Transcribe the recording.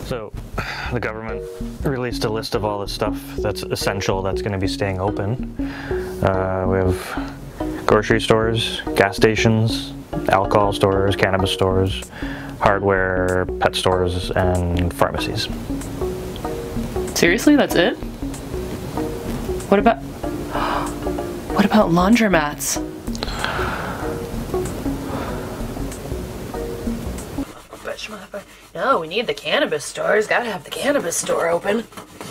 So, the government released a list of all the stuff that's essential that's going to be staying open. We have grocery stores, gas stations, alcohol stores, cannabis stores, hardware, pet stores, and pharmacies. Seriously, that's it? What about laundromats? No, we need the cannabis stores. Gotta have the cannabis store open.